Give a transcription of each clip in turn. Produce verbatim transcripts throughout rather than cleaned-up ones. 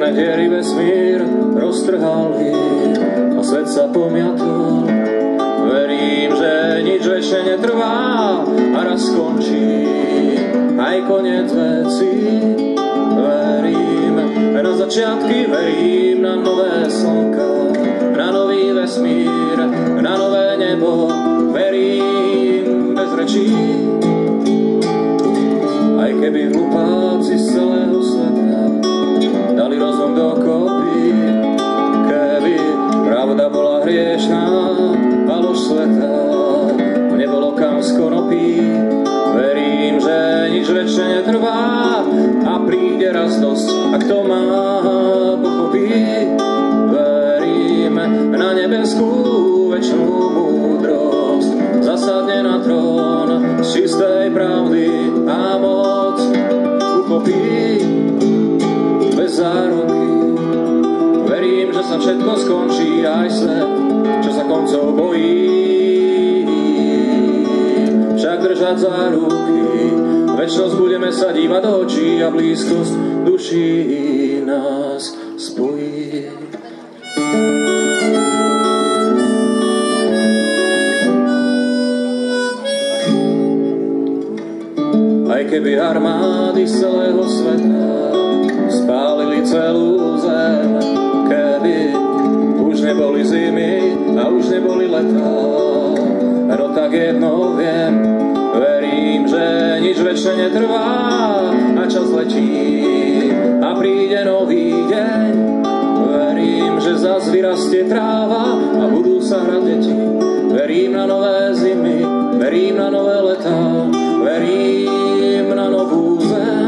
temné diery vesmír roztrhali a svet sa pomiatol. Verím, že nič večne netrvá a raz skončí aj koniec veci. Verím na začiatky, verím na nové slnka, na nový vesmír, na nové nebo. Verím bez rečí, aj keby hlupáci z celého sveta dali rozum dokopy, keby pravda bola hriešná, palož sveta nebolo kam skonopí. Verím, že nič večne netrvá a príde raz dosť, a kto má pochopí. Verím na nebeskú večnú múdrosť, zasadne na trón z čistej pravdy a moc uchopí bez záruky. Verím, že sa všetko skončí, aj svet, čo sa koncov bojí. Však držať za ruky, večnosť budeme sa dívať do očí a blízkosť duší nás spojí. Aj keby armády z celého sveta spálili celú zem, keby už neboli zimy a už neboli letá, no tak jedno viem, verím, že nič večne netrvá a čas letí a príde nový deň. Verím, že zas vyrastie tráva a budú sa hrať deti. Verím na nové zimy, verím na nové letá, verím na novú zem.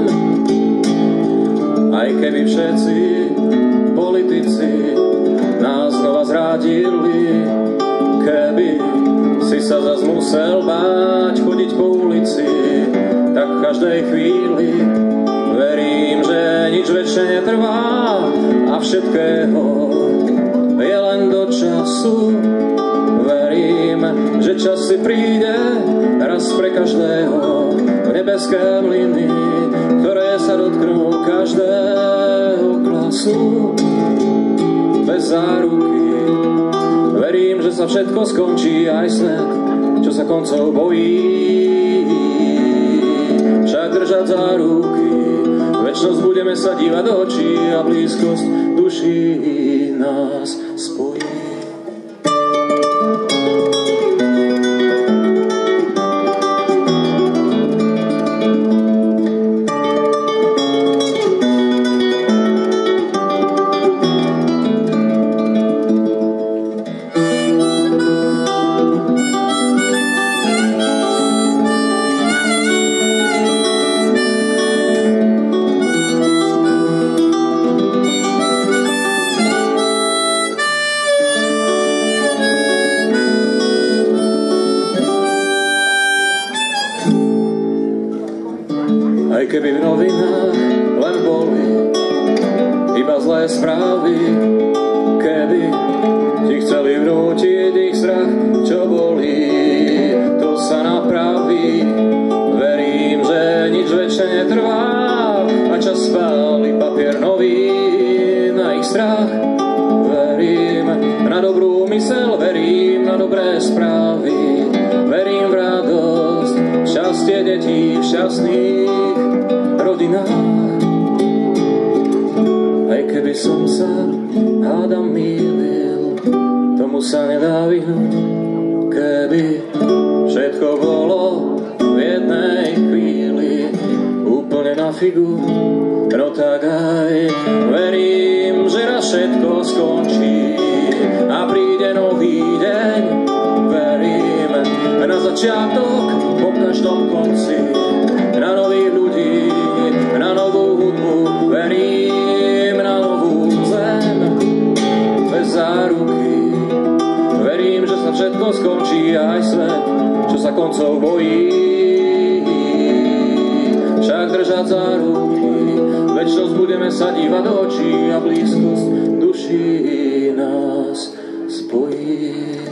Aj keby všetci politici nás znova zradili, keby si sa zas musel báť chodiť po ulici, tak v každej chvíli verím, že nič večne netrvá a všetkého je len do času. Verím, že čas si príde raz pre každého v nebeské mlyny, ktoré sa dotknú každého klasu bez záruky. Verím, že sa všetko skončí, aj svet, čo sa koncov bojí. Však držať za ruky, večnosť budeme sa dívať do očí a blízkosť duší nás spojí. Aj keby v novinách len boli iba zlé správy, keby ti chceli vnútiť ich strach, čo bolí, to sa napraví. Verím, že nič večne netrvá a čas spáli papier nový na ich strach. Verím na dobrú mysel, verím na dobré správy, verím v radosť, šťastie detí v šťastných rodinách. Aj keby som sa hádam mýlil, tomu sa nedá vyhnúť. Keby všetko bolo v jednej chvíli úplne na figu, no tak aj verím, že raz všetko skončí a príde nový deň. Verím na začiatok po každom konci, na nových ľudí, na novú hudbu. Verím na novú zem bez záruky. Verím, že sa všetko skončí, aj svet, čo sa koncov bojí. Však držať za ruky, večnosť budeme sa dívať do očí a blízkosť duší nás spojí.